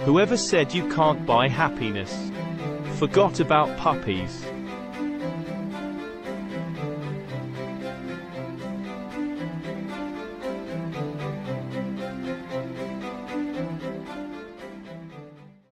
Whoever said you can't buy happiness forgot about puppies.